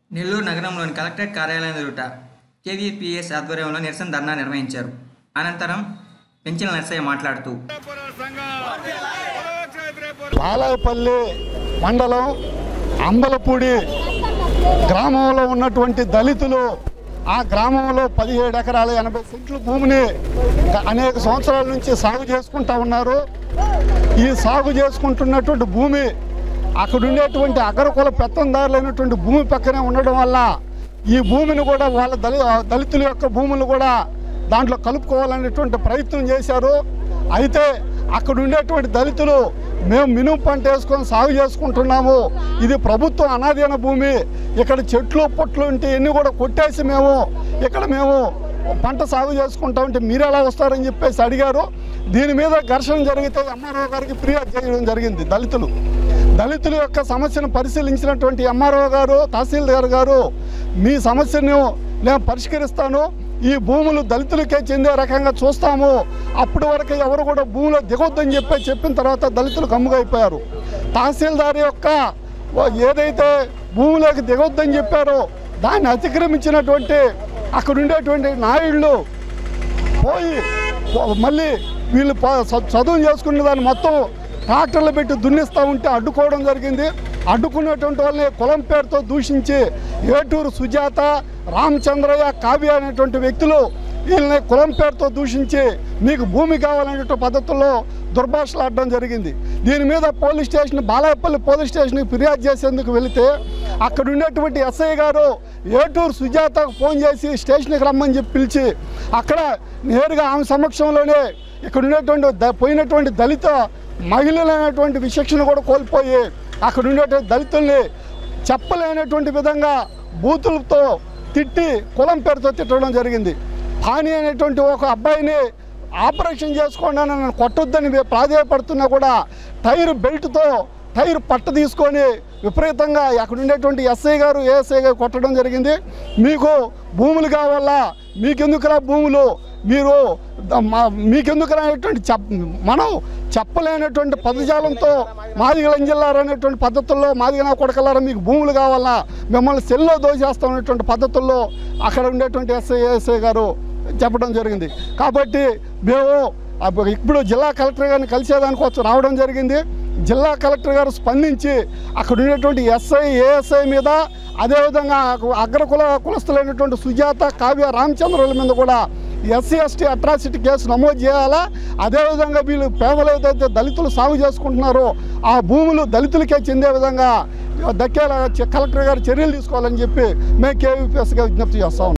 నెల్లూరు నగరంలోని కలెక్టరేట్ కార్యాలయం ఎదుట కేవీపీఎస్ ఆధ్వర్యంలో నిరసన ధర్నా నిర్వహించారు. అనంతరం పెంచిన నర్సయ్య మాట్లాడుతూ బాలాయపల్లి మండలం అంబలపూడి గ్రామంలో ఉన్నటువంటి దళితులు ఆ గ్రామంలో 17 ఎకరాల 80 సెంట్ల భూమిని అనేక సంవత్సరాల నుంచి సాగు చేసుకుంటూ ఉన్నారు. ఈ సాగు చేసుకుంటున్నటువంటి భూమి అక్కడ ఉండేటువంటి అగ్రకుల పెత్తందారులైనటువంటి భూమి పక్కనే ఉండడం వల్ల ఈ భూమిని కూడా వాళ్ళ దళితుల యొక్క భూములు కూడా దాంట్లో కలుపుకోవాలనేటువంటి ప్రయత్నం చేశారు. అయితే అక్కడ ఉండేటువంటి దళితులు మేము మినుము పంట వేసుకొని సాగు చేసుకుంటున్నాము, ఇది ప్రభుత్వం అనాధీన భూమి, ఇక్కడ చెట్లు పొట్లు ఉంటే ఇవన్నీ కూడా కొట్టేసి ఇక్కడ మేము పంట సాగు చేసుకుంటా ఉంటే మీరు ఎలా వస్తారని చెప్పేసి అడిగారు. దీని మీద ఘర్షణ జరిగితే ఎంఆర్ఓ గారికి ఫిర్యాదు చేయడం జరిగింది. దళితుల యొక్క సమస్యను పరిశీలించినటువంటి ఎంఆర్ఓ గారు, తహసీల్దార్ గారు మీ సమస్యను నేను పరిష్కరిస్తాను, ఈ భూములు దళితులకే చెందే రకంగా చూస్తాము, అప్పటి వరకు ఎవరు కూడా భూమిలో దిగొద్దని చెప్పిన తర్వాత దళితులు గమ్ముగైపోయారు. తహసీల్దార్ యొక్క ఏదైతే భూమిలోకి దిగొద్దని చెప్పారో దాన్ని అతిక్రమించినటువంటి అక్కడ ఉండేటువంటి నాయుళ్ళు పోయి మళ్ళీ వీళ్ళు చదువు చేసుకున్న దాన్ని మొత్తం ట్రాక్టర్లు పెట్టి దున్నిస్తూ ఉంటే అడ్డుకోవడం జరిగింది. అడ్డుకున్నటువంటి వాళ్ళని కులం పేరుతో దూషించి ఏటూరు సుజాత, రామచంద్రయ్య, కావ్య అనేటువంటి వ్యక్తులు వీళ్ళని కులం పేరుతో దూషించి మీకు భూమి కావాలనేటువంటి పద్ధతుల్లో దుర్భాషలాడడం జరిగింది. దీని మీద పోలీస్ స్టేషన్ బాలాయపల్లి పోలీస్ స్టేషన్కి ఫిర్యాదు చేసేందుకు వెళితే అక్కడ ఉండేటువంటి ఎస్ఐ గారు ఏటూరు సుజాతకు ఫోన్ చేసి స్టేషన్కి రమ్మని చెప్పి పిలిచి అక్కడ నేరుగా ఆమె సమక్షంలోనే ఇక్కడ ఉండేటువంటి పోయినటువంటి దళిత మహిళలు అనేటువంటి విచక్షణ కూడా కోల్పోయి అక్కడ ఉండేటువంటి దళితుల్ని చెప్పలేనటువంటి విధంగా బూతులతో తిట్టి కులం పేరుతో తిట్టడం జరిగింది. పాని అనేటువంటి ఒక అబ్బాయిని ఆపరేషన్ చేసుకోండి నన్ను కొట్టొద్దని ప్రాధేయపడుతున్నా కూడా టైర్ పట్ట తీసుకొని విపరీతంగా అక్కడ ఉండేటువంటి ఎస్ఐ గారు, ఏఎస్ఐ గారు కొట్టడం జరిగింది. మీకు భూములు కావాలా, మీకెందుకురా భూములు, మీకెందుకురా అనేటువంటి మనం చెప్పలేనటువంటి పదజాలంతో మాదిగలంజిల్లారు అనేటువంటి పద్ధతుల్లో మాదిగనా కొడకలారా మీకు భూములు కావాలా, మిమ్మల్ని సెల్లో దోచేస్తామనేటువంటి పద్ధతుల్లో అక్కడ ఉండేటువంటి ఏఎస్ఐ గారు చెప్పడం జరిగింది. కాబట్టి మేము ఇప్పుడు జిల్లా కలెక్టర్ గారిని కలిసేదానికోసం రావడం జరిగింది. జిల్లా కలెక్టర్ గారు స్పందించి అక్కడ ఉండేటువంటి ఎస్ఐ, ఏఎస్ఐ మీద అదేవిధంగా కులస్తులైనటువంటి సుజాత, కావ్య, రామచంద్రుల మీద కూడా SC ST అట్రాసిటీ కేసు నమోదు చేయాలా. అదేవిధంగా వీళ్ళు పేదలు ఏదైతే దళితులు సాగు చేసుకుంటున్నారో ఆ భూములు దళితులకే చెందే విధంగా దక్కేలా కలెక్టర్ గారు చర్యలు తీసుకోవాలని చెప్పి మేము KVPSగా విజ్ఞప్తి చేస్తాం.